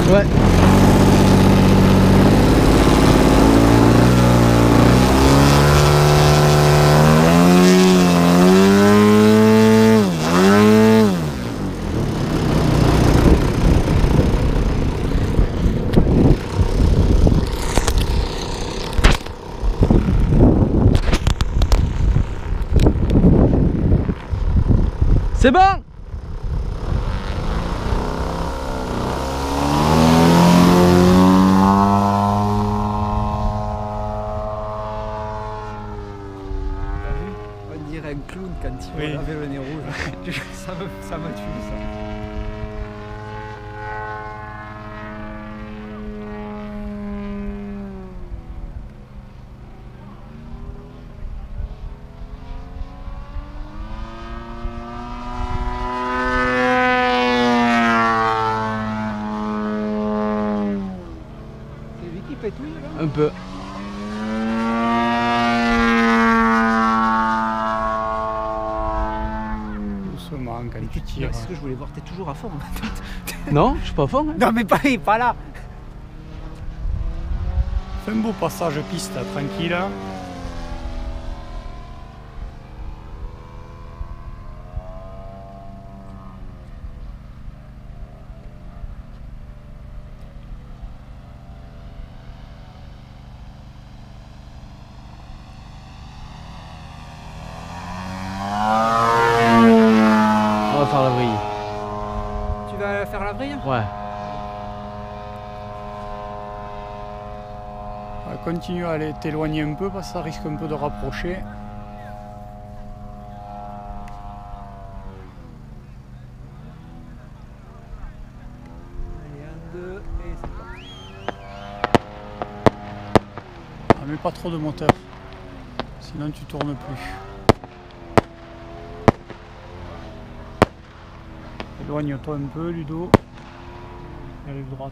Ouais. C'est bon? On dirait un clown quand il Oui. va laver le nez rouge. ça me tue ça. C'est lui qui pétouille là? Un peu. Doucement quand tu tires. C'est ce que je voulais voir, t'es toujours à fond. Non, je suis pas à fond. Hein. Non mais pas là. Fais un beau passage piste tranquille. On va faire la vrille. Tu vas faire la vrille? Ouais. Continue à aller t'éloigner un peu parce que ça risque un peu de rapprocher. Allez, 1, 2 et c'est parti. Ah, mais pas trop de moteur, sinon tu tournes plus. Éloigne-toi un peu Ludo. Allez droite.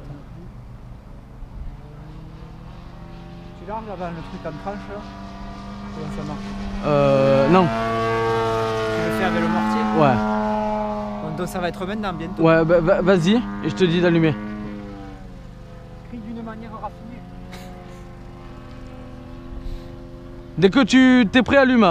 Tu larges avant le truc en tranche là? Comment ça marche? Non. Tu le fais avec le mortier? Ouais. Donc ça va être maintenant bientôt. Ouais, bah, vas-y, et je te dis d'allumer. Écrit d'une manière raffinée. Dès que tu t'es prêt, allume.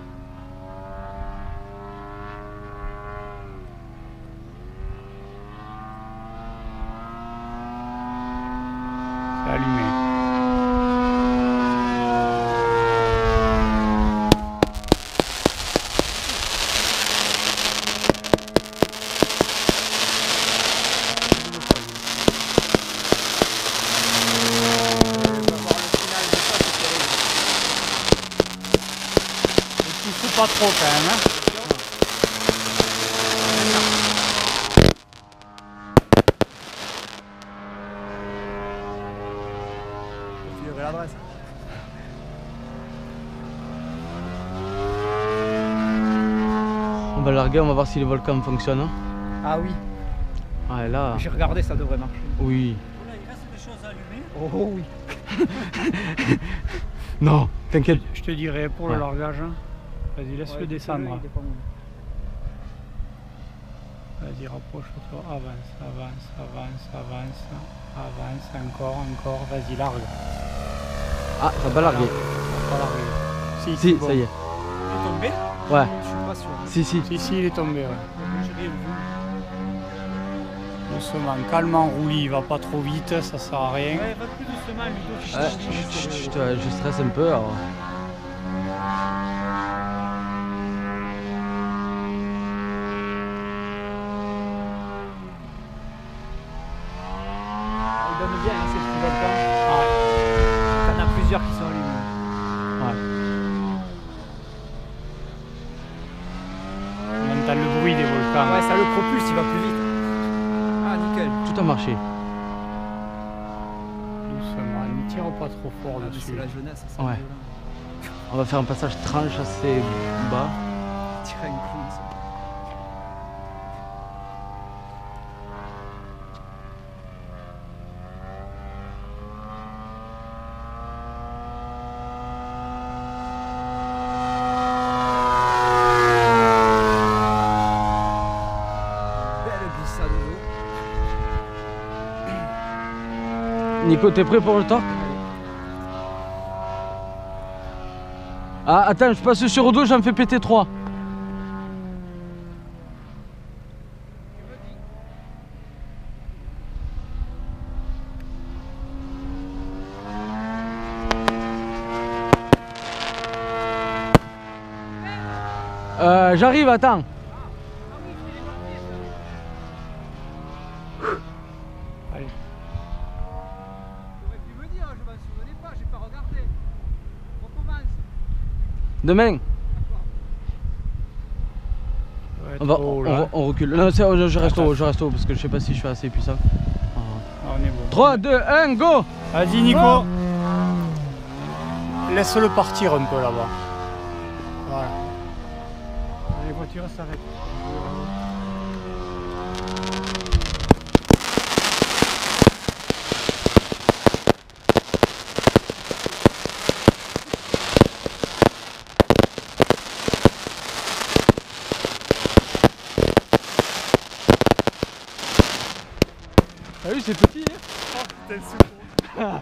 C'est allumé. Pas trop quand même. Hein. Tu verrais l'adresse. On va larguer, on va voir si le volcan fonctionne. Hein. Ah oui, Ouais, là. j'ai regardé, ça devrait marcher. Oui. Là, il reste des choses allumées. Oh oui. Non, t'inquiète. Je te dirai pour le Ouais. largage. Hein. Vas-y, laisse-le descendre. Il est pas mauvais. Vas-y, rapproche-toi. Avance, avance, avance, avance. Avance, encore. Vas-y, largue. Ah, ça va pas larguer. Pas larguer. Si, Si, bon. ça y est. Il est tombé? Ouais. Je suis pas sûr. Si, si. Si, il est tombé, ouais. J'ai rien vu. Doucement, calme en roulis, il va pas trop vite, ça sert à rien. Ouais, va plus doucement, Ludo. Ouais, je stresse un peu alors. Il donne bien, hein, ces petits volcans. Ouais. T'en as plusieurs qui sont allumés. On entend le bruit des volcans. Ouais, ça le propulse, il va plus vite. Ah, nickel. Tout a marché. Doucement, ne tire pas trop fort Ah, mais dessus. c'est la jeunesse, c'est Ouais. violent. On va faire un passage tranche assez bas. Tirer un clown, ça. Belle glissade d'eau. Nico, t'es prêt pour le torque? Ah, attends, je passe sur Odo, j'en fais péter 3. J'arrive, attends. Allez. T'aurais pu me dire, je m'en souvenais pas, j'ai pas regardé. On commence. Demain. Ça va être haut, là. On recule. Non, je reste haut parce que je sais pas si je suis assez puissant. Ah, on est bon. 3, 2, 1, go! Vas-y Nico. Laisse-le partir un peu là-bas. Voilà. Les voitures s'arrêtent. Ah oui, c'est petit, hein? Oh putain, le secours.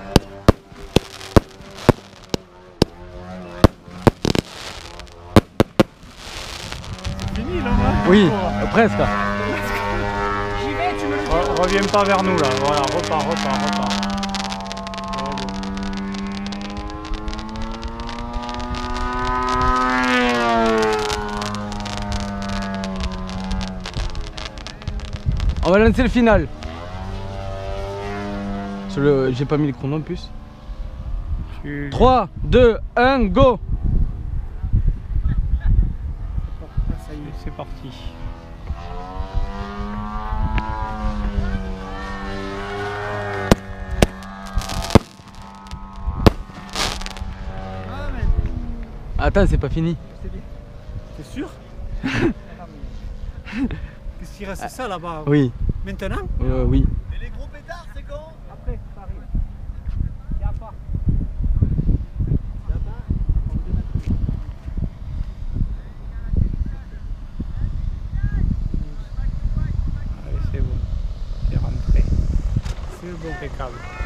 Fini là, hein? Oui, presque. J'y vais, tu me le dis. Reviens pas vers nous là. Voilà, repars. On va lancer le final. J'ai pas mis le chrono en plus. 3, 2, 1, go! Ça y est, c'est parti. Ah, mais Attends, c'est pas fini. c'est bien. T'es sûr? Qu'est-ce qu'il reste ça là-bas? Oui. Maintenant? Oui. Et les gros pétards, c'est quand? Après, ça arrive. Y'a pas. Allez, c'est bon. C'est rentré. C'est bon, impeccable.